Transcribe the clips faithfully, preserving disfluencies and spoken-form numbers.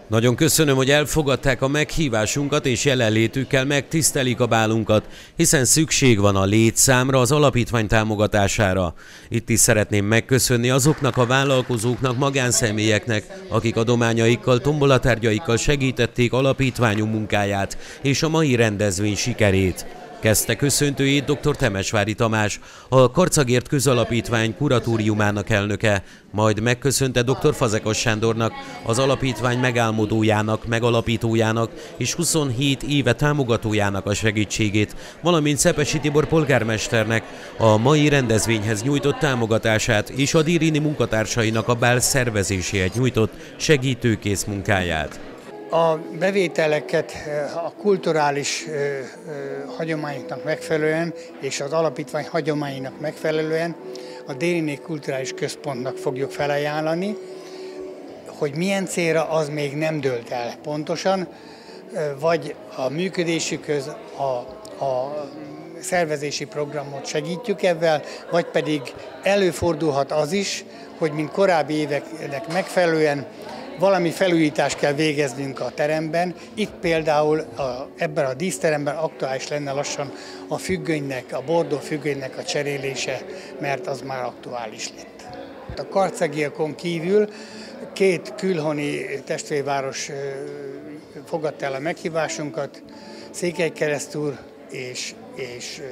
Nagyon köszönöm, hogy elfogadták a meghívásunkat és jelenlétükkel megtisztelik a bálunkat, hiszen szükség van a létszámra, az alapítvány támogatására. Itt is szeretném megköszönni azoknak a vállalkozóknak, magánszemélyeknek, akik adományaikkal, tombolatárgyaikkal segítették alapítványunk munkáját és a mai rendezvény sikerét. Kezdte köszöntőjét dr. Temesvári Tamás, a Karcagért Közalapítvány kuratóriumának elnöke, majd megköszönte dr. Fazekas Sándornak, az alapítvány megálmodójának, megalapítójának és huszonhét éve támogatójának a segítségét, valamint Szepesi Tibor polgármesternek a mai rendezvényhez nyújtott támogatását és a Dirini munkatársainak a bál szervezéséhez nyújtott segítőkész munkáját. A bevételeket a kulturális hagyományoknak megfelelően és az alapítvány hagyományainak megfelelően a Dirini Kulturális Központnak fogjuk felajánlani, hogy milyen célra, az még nem dőlt el pontosan, vagy a működésükhöz a, a szervezési programot segítjük ebben, vagy pedig előfordulhat az is, hogy mint korábbi éveknek megfelelően valami felújítást kell végeznünk a teremben. Itt például a, ebben a díszteremben aktuális lenne lassan a függönynek, a bordó függönynek a cserélése, mert az már aktuális lett. A karcagiakon kívül két külhoni testvérváros fogadta el a meghívásunkat, Székelykeresztúr és, és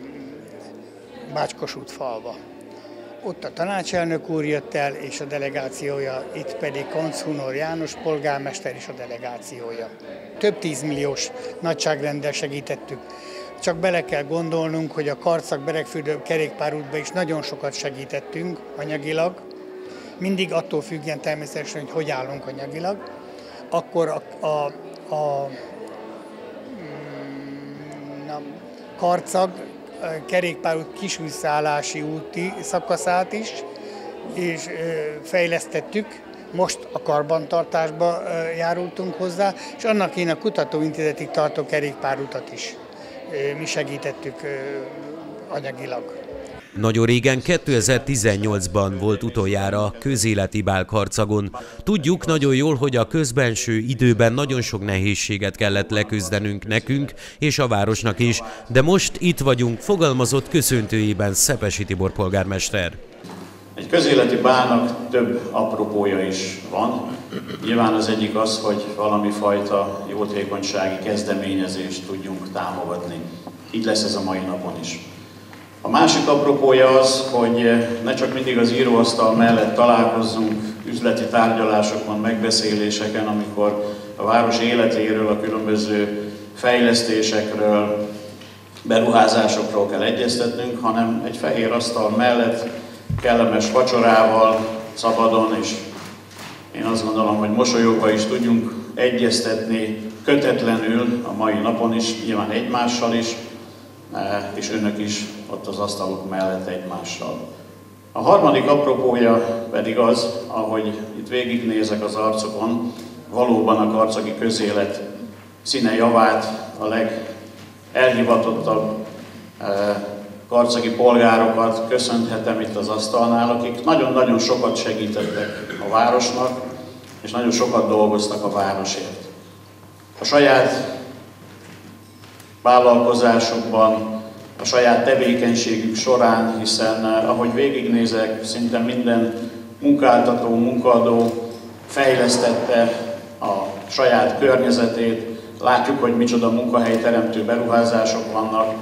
Bács-Kossuth-falva. Ott a tanácselnök úr jött el, és a delegációja, itt pedig Koncz Hunor János polgármester és a delegációja. Több tízmilliós nagyságrenddel segítettük. Csak bele kell gondolnunk, hogy a Karcag-Beregfürdő kerékpárútban is nagyon sokat segítettünk anyagilag. Mindig attól függően természetesen, hogy hogy állunk anyagilag. Akkor a, a, a na, Karcag kerékpárút kisújszállási úti szakaszát is, és fejlesztettük. Most a karbantartásba járultunk hozzá, és annak én a kutatóintézetig tartó kerékpárutat is mi segítettük anyagilag. Nagyon régen, kétezer-tizennyolcban volt utoljára közéleti bál Karcagon. Tudjuk nagyon jól, hogy a közbenső időben nagyon sok nehézséget kellett leküzdenünk nekünk és a városnak is, de most itt vagyunk, fogalmazott köszöntőjében Szepesi Tibor polgármester. Egy közéleti bálnak több apropója is van. Nyilván az egyik az, hogy valami fajta jótékonysági kezdeményezést tudjunk támogatni. Így lesz ez a mai napon is. A másik apropója az, hogy ne csak mindig az íróasztal mellett találkozzunk üzleti tárgyalásokon, megbeszéléseken, amikor a város életéről, a különböző fejlesztésekről, beruházásokról kell egyeztetnünk, hanem egy fehér asztal mellett kellemes vacsorával, szabadon, és én azt gondolom, hogy mosolyogva is tudjunk egyeztetni kötetlenül a mai napon is, nyilván egymással is, és önök is ott az asztalok mellett egymással. A harmadik apropója pedig az, ahogy itt végignézek az arcokon, valóban a karcagi közélet színe javát, a legelhivatottabb karcagi polgárokat köszönhetem itt az asztalnál, akik nagyon-nagyon sokat segítettek a városnak, és nagyon sokat dolgoztak a városért. A saját vállalkozásokban, a saját tevékenységük során, hiszen ahogy végignézek, szinte minden munkáltató, munkaadó fejlesztette a saját környezetét, látjuk, hogy micsoda munkahelyteremtő beruházások vannak,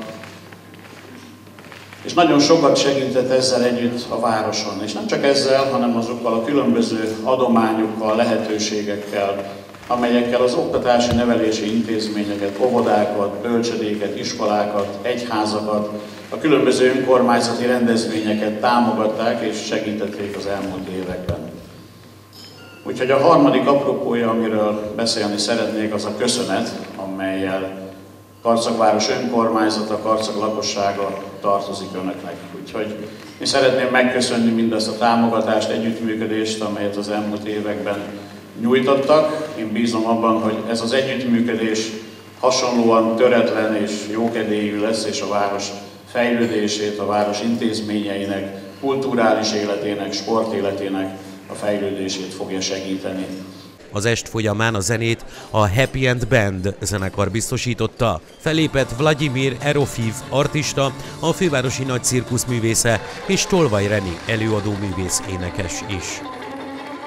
és nagyon sokat segített ezzel együtt a városon. És nem csak ezzel, hanem azokkal a különböző adományokkal, lehetőségekkel, amelyekkel az oktatási nevelési intézményeket, óvodákat, bölcsödéket, iskolákat, egyházakat, a különböző önkormányzati rendezvényeket támogatták és segítették az elmúlt években. Úgyhogy a harmadik apropója, amiről beszélni szeretnék, az a köszönet, amellyel Karcagváros önkormányzata, Karcag lakossága tartozik önöknek. Úgyhogy én szeretném megköszönni mindazt a támogatást, együttműködést, amelyet az elmúlt években nyújtottak. Én bízom abban, hogy ez az együttműködés hasonlóan töretlen és jókedélyű lesz, és a város fejlődését, a város intézményeinek, kulturális életének, sportéletének a fejlődését fogja segíteni. Az est folyamán a zenét a Happy End Band zenekar biztosította. Fellépett Vladimir Erofiev artista, a fővárosi nagy cirkusz művésze és Tolvaj Reni előadó művész énekes is.